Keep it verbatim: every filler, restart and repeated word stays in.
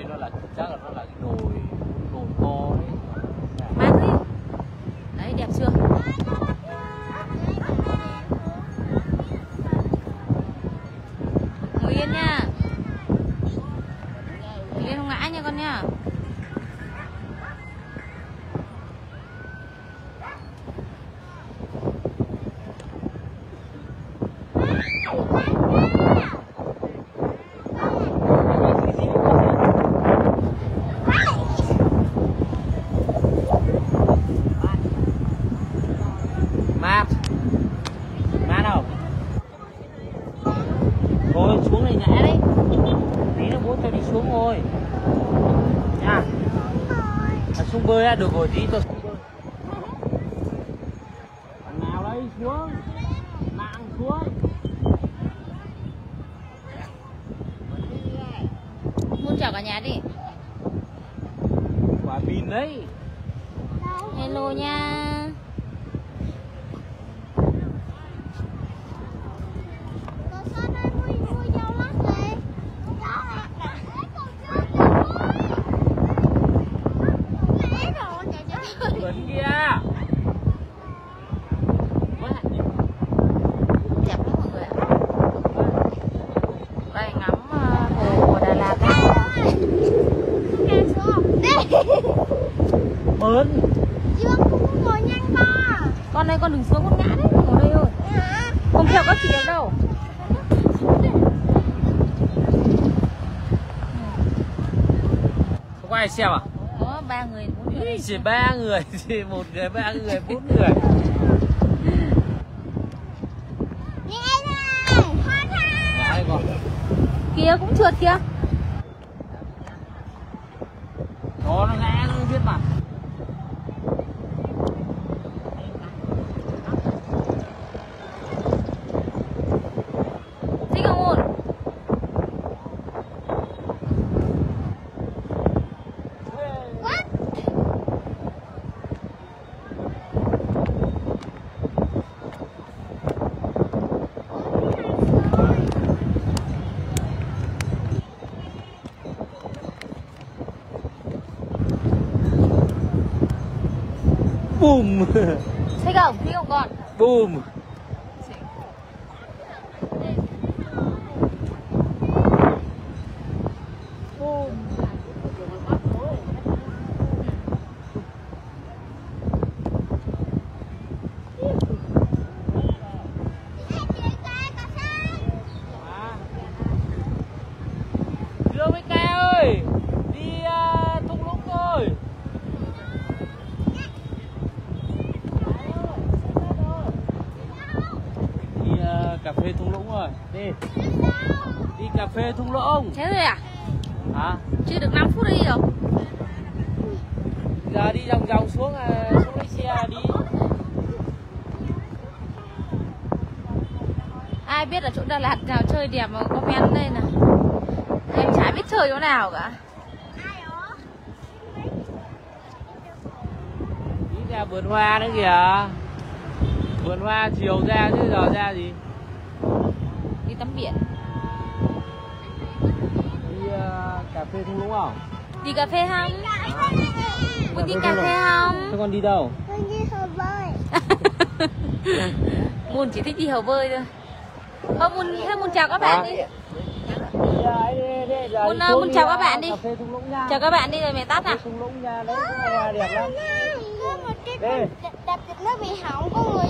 nó là chắc là nó là cái đồi đồi to đấy. Mát đấy. Đấy đẹp chưa? Ngồi yên nha. Ngồi yên không ngã nha con nha. Mát. Mát không? Thôi xuống này ngã đấy. Tí nữa bố cho đi xuống thôi. Nha. À, xuống bơi á, được rồi tí cho xuống bơi. Thằng nào đấy xuống. Nặng xuống. Muốn chào cả nhà đi. Quả pin đấy. Hello nha. Tuấn kia. Đẹp lắm mọi người ạ. Đây ngắm uh, hồ Đà Lạt. Bớn. Con đây con đừng xuống con ngã đấy, ngồi đây thôi. Không theo các chị được đâu. Không có ai xem à? Có ba người, bốn người. Chỉ ba người, chỉ một người, ba người, bốn người. Ngã con. Kia cũng trượt kìa. Đó nó ngã nó biết mà. Thích không ổn? Boom. Thích không? Thích không con? Boom. Đưa mấy ca ơi, đi uh, thung lũng thôi. Đi uh, cà phê thung lũng rồi, đi. Đi cà phê thung lũng. Thế rồi à? Hả? Chưa được năm phút đi rồi. Giờ đi vòng vòng xuống, uh, xuống lấy xe đi. Ai biết là chỗ Đà Lạt nào chơi đẹp mà comment đây nè. Em chả biết chơi chỗ nào cả. Đi ra vườn hoa nữa kìa. Vườn hoa chiều ra chứ giờ ra gì. Đi tắm biển. Đi uh, cà phê thung lũng không? Đi cà phê không? Muốn đi Cà cà phê phê không? Thế con đi đâu? Con đi hồ bơi. Muốn chỉ thích đi hồ bơi thôi. Thôi muốn, thế muốn chào các bạn đi. Muốn, muốn chào các bạn đi. Chào các bạn đi rồi mẹ tắt à? Thung lũng nha, đấy cũng là đẹp lắm. Có một cái đẹp đẹp nó bị hỏng, có người